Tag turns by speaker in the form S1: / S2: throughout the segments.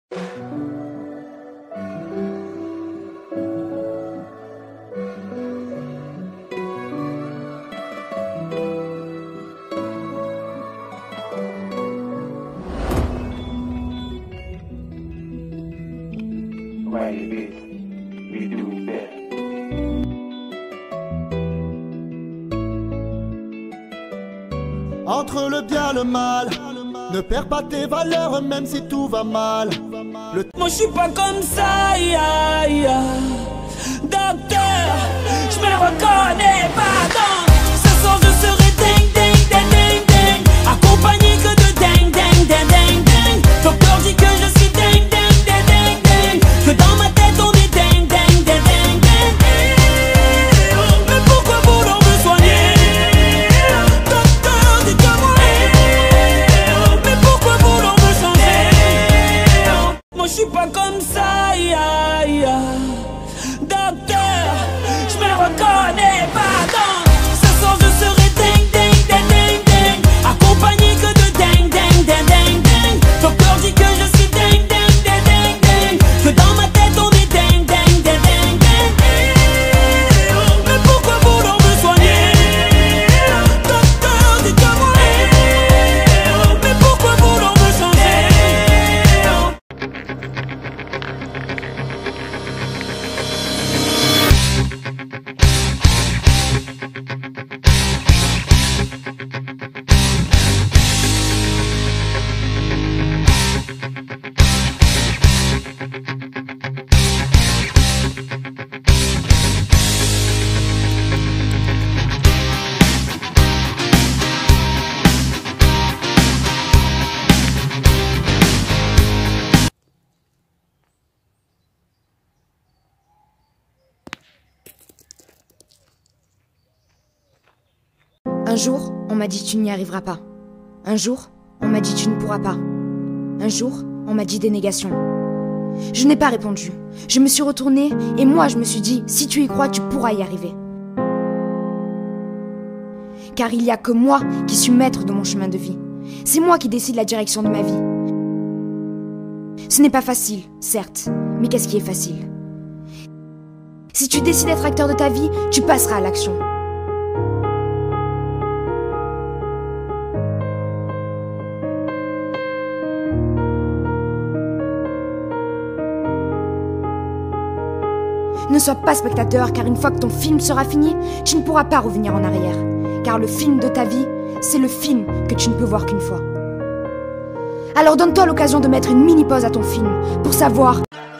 S1: Entre le bien et le mal, ne perds pas tes valeurs même si tout va mal.
S2: Moi je suis pas comme ça, ya, ya. Docteur, je me reconnais pas dans. Ce soir je serai ding ding ding ding ding, accompagné que de ding ding ding ding ding. Docteur dit que je suis ding ding ding ding ding, que dans ma tête on est ding ding ding ding ding. Mais pourquoi vouloir me soigner? Docteur, dites-moi. Mais pourquoi vouloir me changer? Moi je suis pas comme ça, ya, ya. Docteur, je me reconnais pas dans. Ce soir je serai ding ding ding ding ding, accompagné que de ding ding ding ding ding. Docteur dit que je suis ding ding ding ding ding, que dans ma tête on est ding ding ding ding ding. Mais pourquoi vouloir me soigner? Docteur, dites-moi. Mais pourquoi vouloir me changer?
S3: Un jour, on m'a dit tu n'y arriveras pas. Un jour, on m'a dit tu ne pourras pas. Un jour, on m'a dit des négations. Je n'ai pas répondu. Je me suis retournée et moi je me suis dit si tu y crois, tu pourras y arriver. Car il n'y a que moi qui suis maître de mon chemin de vie. C'est moi qui décide la direction de ma vie. Ce n'est pas facile, certes, mais qu'est-ce qui est facile? Si tu décides d'être acteur de ta vie, tu passeras à l'action. Ne sois pas spectateur, car une fois que ton film sera fini, tu ne pourras pas revenir en arrière. Car le film de ta vie, c'est le film que tu ne peux voir qu'une fois. Alors donne-toi l'occasion de mettre une mini-pause à ton film, pour savoir...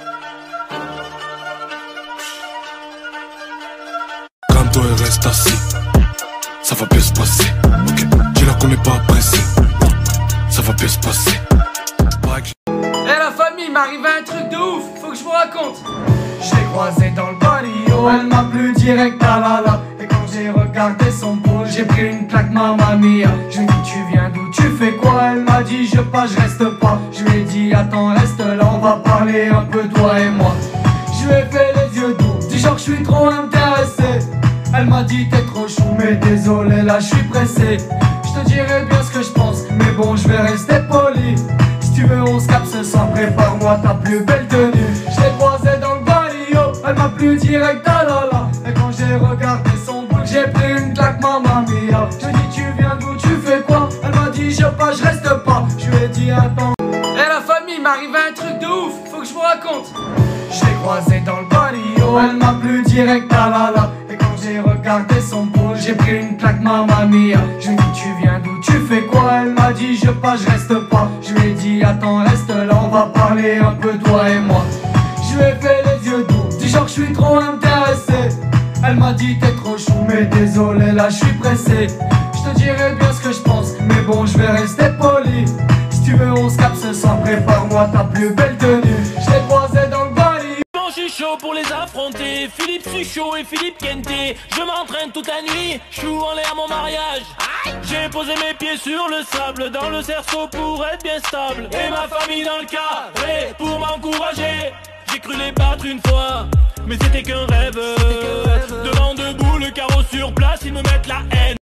S4: Calme-toi et reste assis, ça va bien se passer. Ok, dis-la qu'on n'est pas pressé, ça va bien se passer.
S5: Eh la famille, m'arrive un truc de ouf, faut que je vous raconte. Je l'ai croisée dans le barrio, elle m'a plu direct à la. Et quand j'ai regardé son pot, j'ai pris une claque, mamma mia. Je lui ai dit tu viens d'où, tu fais quoi? Elle m'a dit je pas, je reste pas. Je lui ai dit attends reste là, on va parler un peu toi et moi. Je lui ai fait les yeux doux, du genre je suis trop intéressé. Elle m'a dit t'es trop chou, mais désolé là je suis pressé. Je te dirai bien ce que je pense, mais bon je vais rester poli. Si tu veux on se capte ce soir, prépare-moi ta plus belle tenue. Je l'ai croisée dans le barrio, elle m'a plu direct à la. Et quand j'ai regardé son boule, j'ai pris une claque, mamma mia. Je lui ai dit tu viens d'où, tu fais quoi? Elle m'a dit je pas, je reste pas. Je lui ai dit attends. Eh la famille, m'arrive un truc de ouf, faut que je vous raconte. Je l'ai croisée dans le barrio, elle m'a plu direct à la. Et quand j'ai regardé son boule, j'ai pris une claque, mamma mia. Je lui ai dit tu viens d'où, tu fais quoi? Elle m'a dit je pas, je reste pas. Je lui ai dit attends reste là, on va parler un peu toi et moi. Je lui ai fait les yeux doux, du genre je suis trop intéressé. Elle m'a dit t'es trop chou, mais désolé là je suis pressé. Je te dirai bien ce que je pense, mais bon je vais rester poli. Si tu veux on se capte ce soir, prépare-moi ta plus belle tenue. Je l'ai croisée dans le barrio.
S2: Je suis chaud pour les affronter, Philippe Suchot et Philippe Kenté. Je m'entraîne toute la nuit, je suis en l'air mon mariage. J'ai posé mes pieds sur le sable, dans le cerceau pour être bien stable. Et ma famille dans le carré pour m'encourager. J'ai cru les battre une fois, mais c'était qu'un rêve. Devant debout, le carreau sur place, ils me mettent la haine.